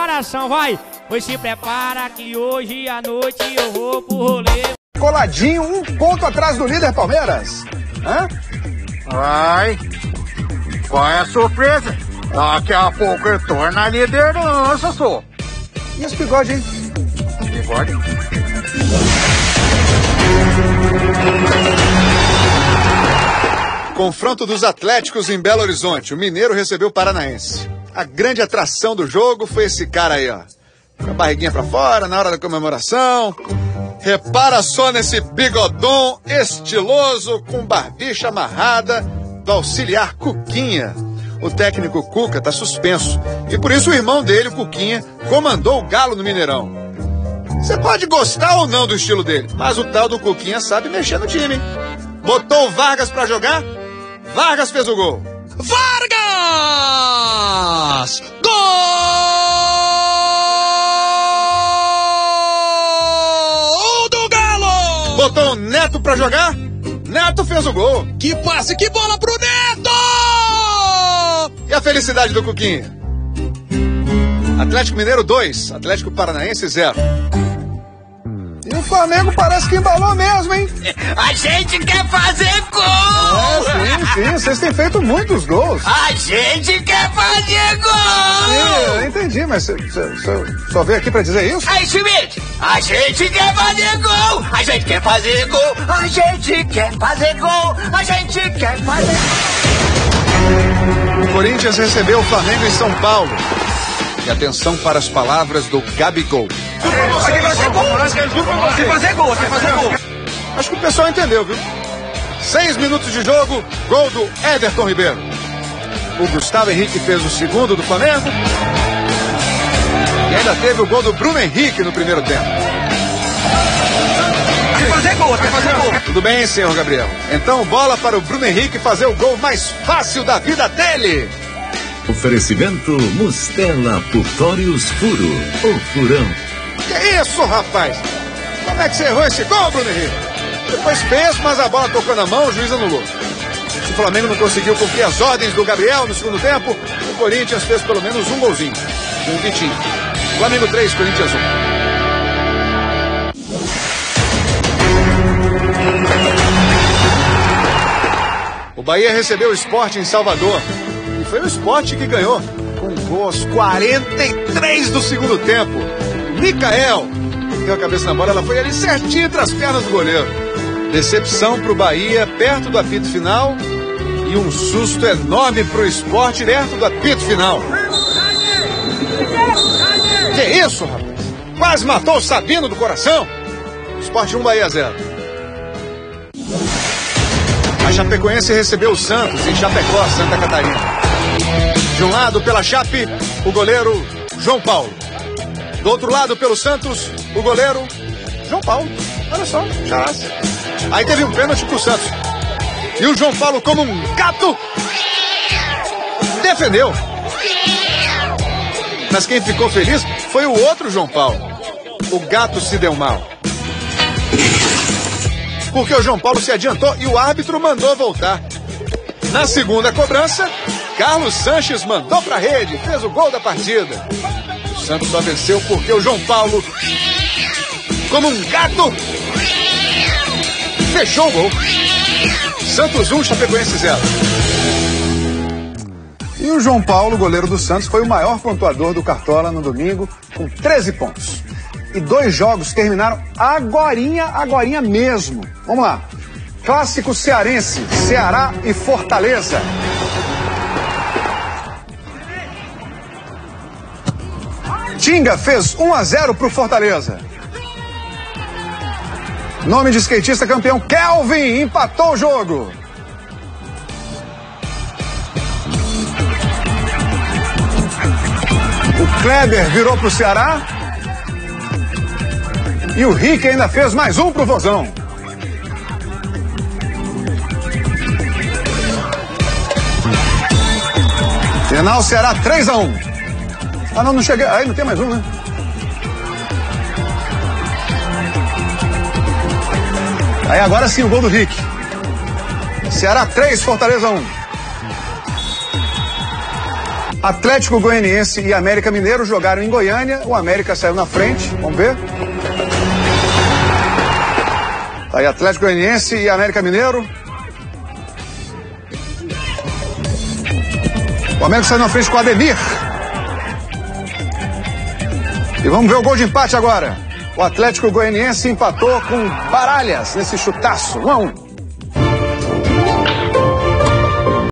coração, vai. Pois se prepara que hoje à noite eu vou pro rolê. Coladinho, 1 ponto atrás do líder Palmeiras. Hã? Ai, qual é a surpresa? Daqui a pouco eu tô na liderança, só. E esse bigode, hein? Bigode? Confronto dos Atléticos em Belo Horizonte. O Mineiro recebeu o Paranaense. A grande atração do jogo foi esse cara aí, ó. Com a barriguinha pra fora, na hora da comemoração. Repara só nesse bigodão estiloso, com barbicha amarrada, do auxiliar Cuquinha. O técnico Cuca tá suspenso. E por isso o irmão dele, o Cuquinha, comandou o Galo no Mineirão. Você pode gostar ou não do estilo dele, mas o tal do Cuquinha sabe mexer no time, hein? Botou o Vargas pra jogar, Vargas fez o gol. Vargas! Gol do Galo! Botou o Neto pra jogar, Neto fez o gol. Que passe, que bola pro Neto! E a felicidade do Cuquinha? Atlético Mineiro 2, Atlético Paranaense 0. E o Flamengo parece que embalou mesmo, hein? A gente quer fazer gol! Sim, vocês têm feito muitos gols. A gente quer fazer gol! Sim, eu entendi, mas você só veio aqui pra dizer isso? Aí, Schmidt, a gente quer fazer gol! A gente quer fazer gol! A gente quer fazer gol! A gente quer fazer gol! O Corinthians recebeu o Flamengo em São Paulo. E atenção para as palavras do Gabigol. Tem que fazer gol! Acho que o pessoal entendeu, viu? 6 minutos de jogo, gol do Everton Ribeiro. O Gustavo Henrique fez o segundo do Flamengo. E ainda teve o gol do Bruno Henrique no primeiro tempo. Tem que fazer gol! Tudo bem, senhor Gabriel. Então bola para o Bruno Henrique fazer o gol mais fácil da vida dele. Oferecimento Mustela Putórios Furo, o furão. Que isso, rapaz? Como é que você errou esse gol, Bruno Henrique? Depois fez, mas a bola tocou na mão, o juiz anulou. O Flamengo não conseguiu cumprir as ordens do Gabriel no segundo tempo. O Corinthians fez pelo menos um golzinho. Com o Vitinho. Flamengo 3, Corinthians 1. O Bahia recebeu o Sport em Salvador. E foi o Sport que ganhou. Com gol aos 43 do segundo tempo. Micael deu a cabeça na bola, ela foi ali certinho entre as pernas do goleiro. Decepção pro Bahia perto do apito final e um susto enorme pro Sport perto do apito final. Que isso, rapaz? Quase matou o Sabino do coração. Sport 1, Bahia 0. A Chapecoense recebeu o Santos em Chapecó, Santa Catarina. De um lado, pela Chape, o goleiro João Paulo. Do outro lado, pelo Santos, o goleiro João Paulo. Olha só, charaça. Aí teve um pênalti pro Santos. E o João Paulo, como um gato, defendeu. Mas quem ficou feliz foi o outro João Paulo. O gato se deu mal. Porque o João Paulo se adiantou e o árbitro mandou voltar. Na segunda cobrança, Carlos Sanches mandou pra rede, fez o gol da partida. O Santos só venceu porque o João Paulo, como um gato, fechou o gol. Santos 1, Chapecoense 0. E o João Paulo, goleiro do Santos, foi o maior pontuador do Cartola no domingo, com 13 pontos. E 2 jogos terminaram agorinha mesmo. Vamos lá. Clássico cearense, Ceará e Fortaleza. Tinga fez 1-0 pro Fortaleza. Nome de skatista campeão, Kelvin, empatou o jogo. O Kleber virou pro Ceará. E o Rick ainda fez mais um pro Vozão. Final Ceará 3-1. Ah, não cheguei. Aí não tem mais um, né? Aí agora sim o gol do Rick. Ceará 3, Fortaleza 1. Atlético Goianiense e América Mineiro jogaram em Goiânia. O América saiu na frente. Vamos ver. Tá aí Atlético Goianiense e América Mineiro. O América saiu na frente com o Ademir. E vamos ver o gol de empate agora. O Atlético Goianiense empatou com Baralhas nesse chutaço. 1-1.